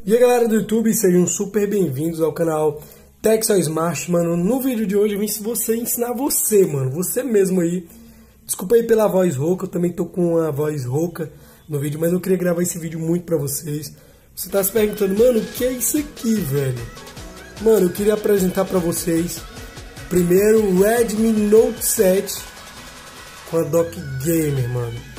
E aí galera do YouTube, sejam super bem-vindos ao canal Texel Smart, mano. No vídeo de hoje eu vim ensinar você, mano, você mesmo aí. Desculpa aí pela voz rouca, eu também tô com a voz rouca no vídeo, mas eu queria gravar esse vídeo muito pra vocês. Você tá se perguntando, mano, o que é isso aqui, velho? Mano, eu queria apresentar pra vocês primeiro o Redmi Note 7 com a Dock Gamer, mano.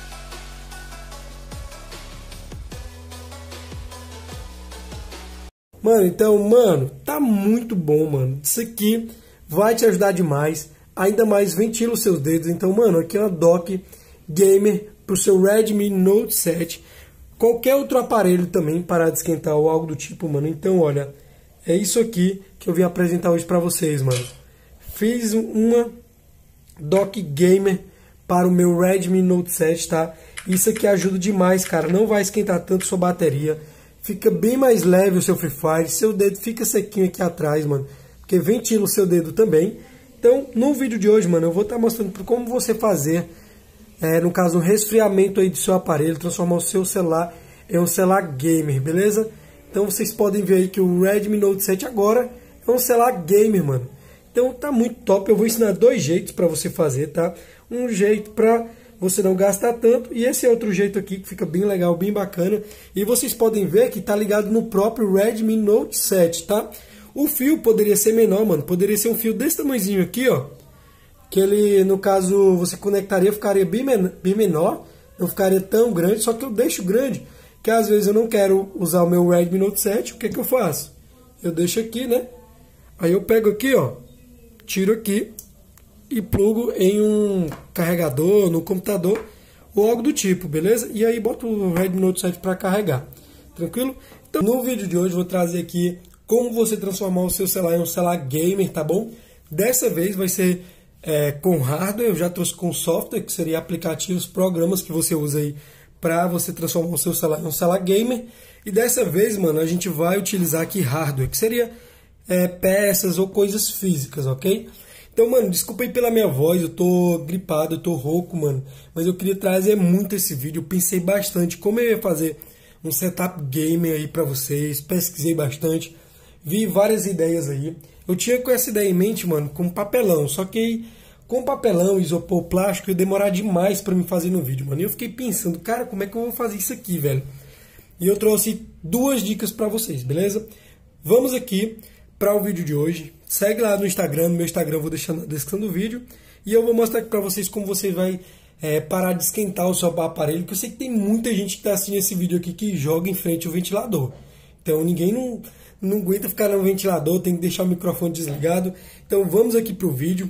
Mano, então, mano, tá muito bom, mano. Isso aqui vai te ajudar demais. Ainda mais ventila os seus dedos. Então, mano, aqui é uma Dock Gamer pro seu Redmi Note 7. Qualquer outro aparelho também parar de esquentar ou algo do tipo, mano. Então, olha, é isso aqui que eu vim apresentar hoje pra vocês, mano. Fiz uma Dock Gamer para o meu Redmi Note 7, tá? Isso aqui ajuda demais, cara. Não vai esquentar tanto sua bateria. Fica bem mais leve o seu Free Fire. Seu dedo fica sequinho aqui atrás, mano. Porque ventila o seu dedo também. Então, no vídeo de hoje, mano, eu vou estar mostrando como você fazer, no caso, um resfriamento aí do seu aparelho. Transformar o seu celular em um celular gamer, beleza? Então, vocês podem ver aí que o Redmi Note 7 agora é um celular gamer, mano. Então, tá muito top. Eu vou ensinar dois jeitos pra você fazer, tá? Um jeito pra você não gastar tanto, e esse é outro jeito aqui que fica bem legal, bem bacana. E vocês podem ver que tá ligado no próprio Redmi Note 7, tá? O fio poderia ser menor, mano, poderia ser um fio desse tamanhozinho aqui, ó. Que ele, no caso, você conectaria, ficaria bem menor, não ficaria tão grande, só que eu deixo grande, que às vezes eu não quero usar o meu Redmi Note 7, o que que eu faço? Eu deixo aqui, né? Aí eu pego aqui, ó, tiro aqui, e plugo em um carregador, no computador ou algo do tipo, beleza? E aí boto o Redmi Note 7 para carregar, tranquilo? Então no vídeo de hoje eu vou trazer aqui como você transformar o seu celular em um celular gamer, tá bom? Dessa vez vai ser com hardware, eu já trouxe com software, que seria aplicativos, programas que você usa aí para você transformar o seu celular em um celular gamer. E dessa vez, mano, a gente vai utilizar aqui hardware, que seria peças ou coisas físicas, ok? Então, mano, desculpa aí pela minha voz, eu tô gripado, eu tô rouco, mano. Mas eu queria trazer muito esse vídeo, eu pensei bastante como eu ia fazer um setup gamer aí pra vocês. Pesquisei bastante, vi várias ideias aí. Eu tinha com essa ideia em mente, mano, com papelão. Só que aí, com papelão, isopor, plástico, ia demorar demais pra me fazer no vídeo, mano. E eu fiquei pensando, cara, como é que eu vou fazer isso aqui, velho? E eu trouxe duas dicas pra vocês, beleza? Vamos aqui para o vídeo de hoje. Segue lá no Instagram, no meu Instagram eu vou deixar na descrição do vídeo. E eu vou mostrar aqui para vocês como você vai parar de esquentar o seu aparelho. Que eu sei que tem muita gente que está assistindo esse vídeo aqui que joga em frente ao ventilador. Então ninguém não aguenta ficar no ventilador, tem que deixar o microfone desligado. Então vamos aqui pro vídeo.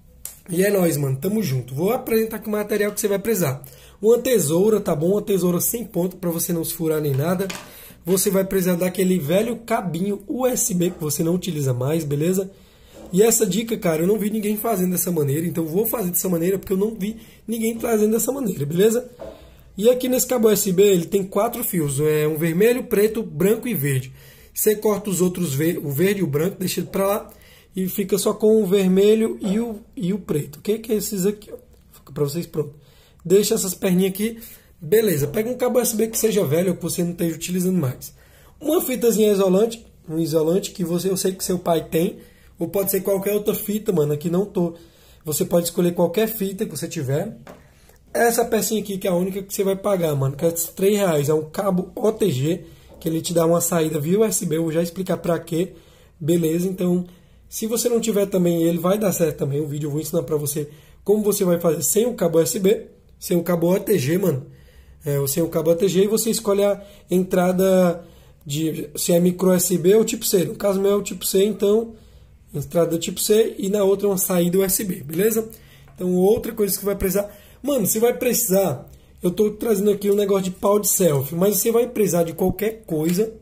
E é nóis, mano, tamo junto. Vou apresentar aqui o material que você vai precisar. Uma tesoura, tá bom? Uma tesoura sem ponta para você não se furar nem nada. Você vai precisar daquele velho cabinho USB que você não utiliza mais, beleza? E essa dica, cara, eu não vi ninguém fazendo dessa maneira, então eu vou fazer dessa maneira porque eu não vi ninguém fazendo dessa maneira, beleza? E aqui nesse cabo USB ele tem 4 fios, um vermelho, preto, branco e verde. Você corta os outros, o verde e o branco, deixa pra lá e fica só com o vermelho e o preto, ok? Que é esses aqui, ó. Fica pra vocês pronto. Deixa essas perninhas aqui. Beleza, pega um cabo USB que seja velho ou que você não esteja utilizando mais. Uma fitazinha isolante, um isolante que eu sei que seu pai tem, ou pode ser qualquer outra fita, mano, aqui não tô. Você pode escolher qualquer fita que você tiver. Essa pecinha aqui que é a única que você vai pagar, mano, que é R$3, é um cabo OTG, que ele te dá uma saída via USB, eu vou já explicar pra quê. Beleza, então, se você não tiver também, ele vai dar certo também, o vídeo eu vou ensinar pra você como você vai fazer sem o cabo USB, sem o cabo OTG, mano. Sem o cabo ATG, e você escolhe a entrada se é micro USB ou tipo C. No caso meu é o tipo C, então entrada tipo C e na outra uma saída USB, beleza? Então outra coisa que você vai precisar, mano, você vai precisar, eu tô trazendo aqui um negócio de pau de selfie, mas você vai precisar de qualquer coisa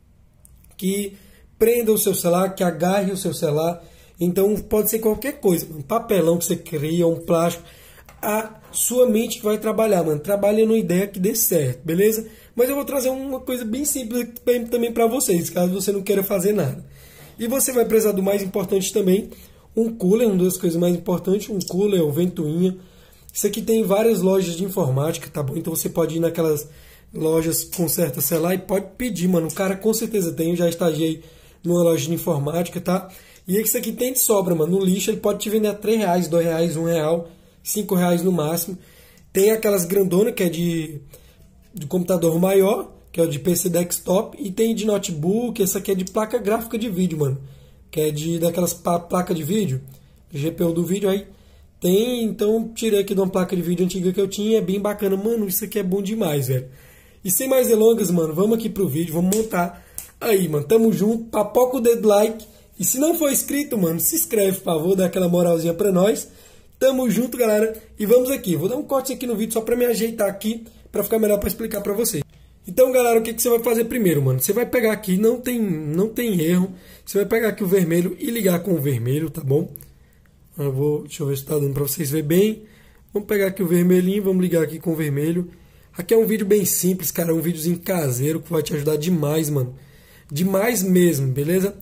que prenda o seu celular, que agarre o seu celular. Então pode ser qualquer coisa, um papelão que você cria, um plástico, a sua mente que vai trabalhar, mano. Trabalha numa ideia que dê certo, beleza? Mas eu vou trazer uma coisa bem simples também pra vocês, caso você não queira fazer nada. E você vai precisar do mais importante também, um cooler, uma das coisas mais importantes, um cooler ou ventoinha. Isso aqui tem em várias lojas de informática, tá bom? Então você pode ir lojas conserta celular e pode pedir, mano. O cara com certeza tem, eu já estagiei numa loja de informática, tá? E isso aqui tem de sobra, mano. No lixo ele pode te vender a R$3, R$2, R$1, R$5 no máximo. Tem aquelas grandonas que é de computador maior, que é o de PC desktop, e tem de notebook, essa aqui é de placa gráfica de vídeo, mano. Que é daquelas placas de vídeo, GPU do vídeo aí. Tem, então tirei aqui de uma placa de vídeo antiga que eu tinha, é bem bacana. Mano, isso aqui é bom demais, velho. E sem mais delongas, mano, vamos aqui pro vídeo, vamos montar. Aí, mano, tamo junto, papoca o dedo like. E se não for inscrito, mano, se inscreve, por favor, dá aquela moralzinha pra nós. Tamo junto, galera. E vamos aqui, vou dar um corte aqui no vídeo só pra me ajeitar aqui, pra ficar melhor pra explicar pra vocês. Então, galera, o que você vai fazer primeiro, mano? Você vai pegar aqui, não tem erro. Você vai pegar aqui o vermelho e ligar com o vermelho, tá bom? Deixa eu ver se tá dando pra vocês verem bem. Vamos pegar aqui o vermelhinho, vamos ligar aqui com o vermelho. Aqui é um vídeo bem simples, cara, um videozinho caseiro que vai te ajudar demais, mano. Demais mesmo, beleza?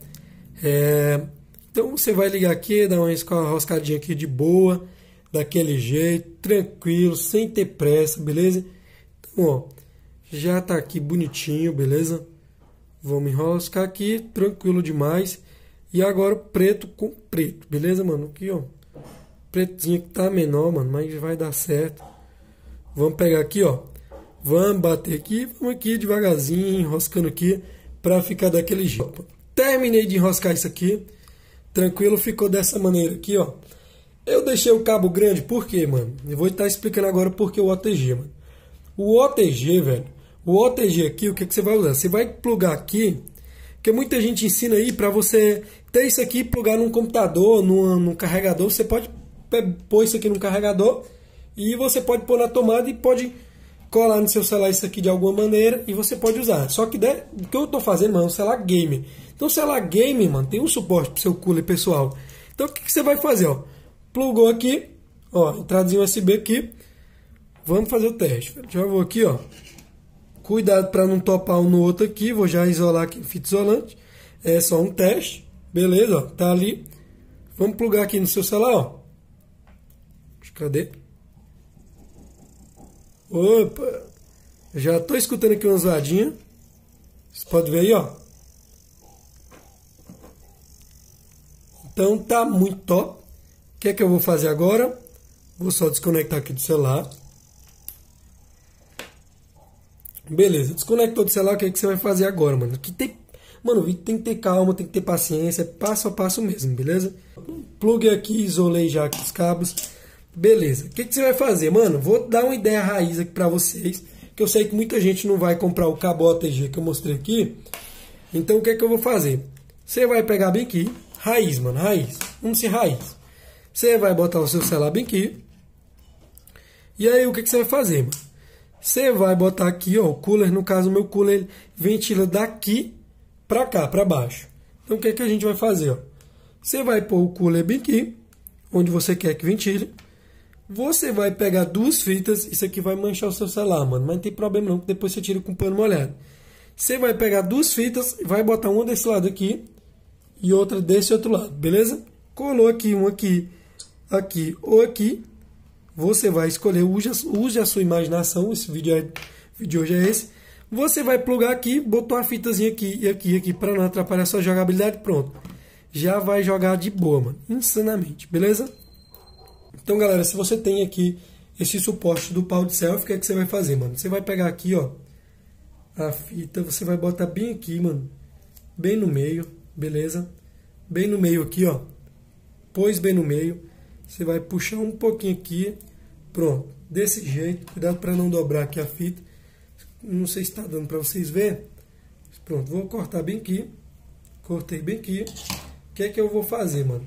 Então você vai ligar aqui, dar uma roscadinha aqui de boa, daquele jeito, tranquilo, sem ter pressa, beleza? Então, ó, já tá aqui bonitinho, beleza? Vamos enroscar aqui, tranquilo demais. E agora preto com preto, beleza, mano? Aqui, ó, pretozinho que tá menor, mano, mas vai dar certo. Vamos pegar aqui, ó, vamos bater aqui, vamos aqui devagarzinho, enroscando aqui, pra ficar daquele jeito. Terminei de enroscar isso aqui, tranquilo, ficou dessa maneira aqui, ó. Eu deixei o cabo grande, por quê, mano? Eu vou estar explicando agora por que o OTG, mano. O OTG, velho, o OTG aqui, o que você vai usar? Você vai plugar aqui, porque muita gente ensina aí pra você ter isso aqui, plugar num computador, num carregador. Você pode pôr isso aqui num carregador e você pode pôr na tomada e pode colar no seu celular isso aqui de alguma maneira e você pode usar. Só que o que eu tô fazendo, mano, é um celular gamer. Então o celular gamer, mano, tem um suporte pro seu cooler pessoal. Então o que você vai fazer, ó? Plugou aqui, ó, entradinha USB aqui. Vamos fazer o teste. Já vou aqui, ó. Cuidado para não topar um no outro aqui. Vou já isolar aqui fita isolante. É só um teste. Beleza, ó. Tá ali. Vamos plugar aqui no seu celular, ó. Cadê? Opa! Já tô escutando aqui uma zoadinha. Você pode ver aí, ó. Então tá muito top. O que é que eu vou fazer agora? Vou só desconectar aqui do celular. Beleza, desconectou do celular, o que é que você vai fazer agora, mano? Mano, o vídeo tem que ter calma, tem que ter paciência, passo a passo mesmo, beleza? Pluguei aqui, isolei já aqui os cabos. Beleza, o que você vai fazer, mano? Vou dar uma ideia raiz aqui pra vocês, que eu sei que muita gente não vai comprar o cabo OTG que eu mostrei aqui. Então o que é que eu vou fazer? Você vai pegar bem aqui, raiz, mano, raiz. Vamos ser raiz. Você vai botar o seu celular bem aqui. E aí o que você vai fazer, mano? Você vai botar aqui, ó, o cooler, no caso o meu cooler, ele ventila daqui pra cá, pra baixo. Então o que é que a gente vai fazer, ó? Você vai pôr o cooler bem aqui, onde você quer que ventile. Você vai pegar duas fitas, isso aqui vai manchar o seu celular, mano, mas não tem problema não, que depois você tira com o pano molhado. Você vai pegar duas fitas, vai botar uma desse lado aqui e outra desse outro lado, beleza? Colou aqui, um aqui, aqui ou aqui. Você vai escolher, use a sua imaginação, esse vídeo hoje é esse. Você vai plugar aqui, botou a fitazinha aqui e aqui, aqui, para não atrapalhar a sua jogabilidade, pronto. Já vai jogar de boa, mano, insanamente, beleza? Então, galera, se você tem aqui esse suporte do pau de selfie, o que é que você vai fazer, mano? Você vai pegar aqui, ó, a fita, você vai botar bem aqui, mano, bem no meio, beleza? Bem no meio aqui, ó, pôs bem no meio. Você vai puxar um pouquinho aqui, pronto, desse jeito, cuidado para não dobrar aqui a fita, não sei se está dando para vocês verem, pronto, vou cortar bem aqui, cortei bem aqui, o que é que eu vou fazer, mano?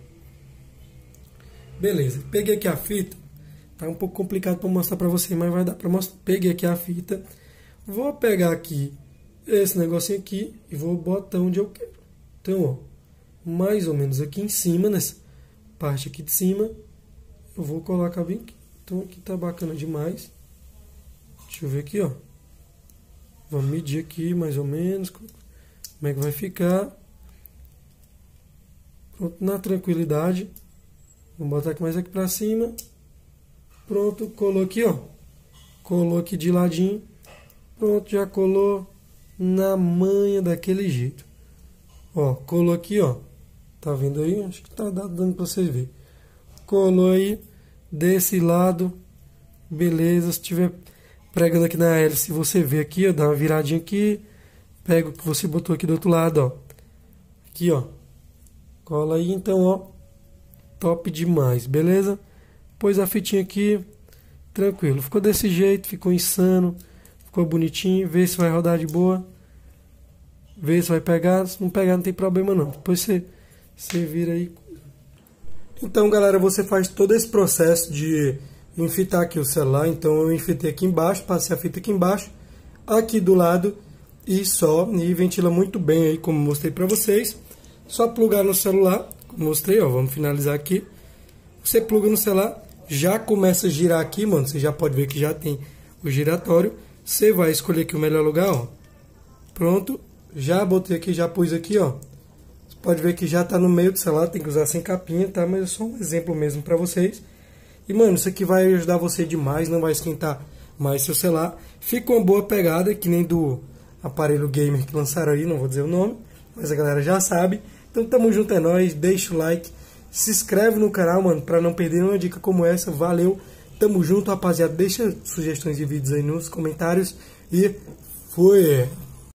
Beleza, peguei aqui a fita, tá um pouco complicado para mostrar para vocês, mas vai dar para mostrar, peguei aqui a fita, vou pegar aqui esse negocinho aqui e vou botar onde eu quero, então, ó, mais ou menos aqui em cima, nessa parte aqui de cima, eu vou colocar bem aqui. Então aqui tá bacana demais. Deixa eu ver aqui, ó. Vamos medir aqui mais ou menos como é que vai ficar. Pronto, na tranquilidade. Vamos botar aqui mais aqui pra cima. Pronto, colou aqui, ó. Colou aqui de ladinho. Pronto, já colou na manha daquele jeito. Ó, colou aqui, ó. Tá vendo aí? Acho que tá dando pra vocês verem. Colou aí desse lado. Beleza, se tiver pregando aqui na hélice, você vê aqui, ó, dá uma viradinha aqui. Pega o que você botou aqui do outro lado, ó. Aqui, ó. Cola aí, então, ó. Top demais, beleza? Pôs a fitinha aqui. Tranquilo. Ficou desse jeito, ficou insano. Ficou bonitinho. Vê se vai rodar de boa. Vê se vai pegar. Se não pegar, não tem problema não. Depois você vira aí. Então, galera, você faz todo esse processo de enfitar aqui o celular. Então, eu enfitei aqui embaixo, passei a fita aqui embaixo, aqui do lado e ventila muito bem aí, como mostrei pra vocês. Só plugar no celular, como mostrei, ó, vamos finalizar aqui. Você pluga no celular, já começa a girar aqui, mano, você já pode ver que já tem o giratório. Você vai escolher aqui o melhor lugar, ó. Pronto, já botei aqui, já pus aqui, ó. Você pode ver que já tá no meio do celular, tem que usar sem capinha, tá? Mas é só um exemplo mesmo pra vocês. E, mano, isso aqui vai ajudar você demais, não vai esquentar mais seu celular. Fica uma boa pegada, que nem do aparelho gamer que lançaram aí, não vou dizer o nome, mas a galera já sabe. Então, tamo junto, é nóis, deixa o like, se inscreve no canal, mano, pra não perder uma dica como essa. Valeu, tamo junto, rapaziada. Deixa sugestões de vídeos aí nos comentários e fui!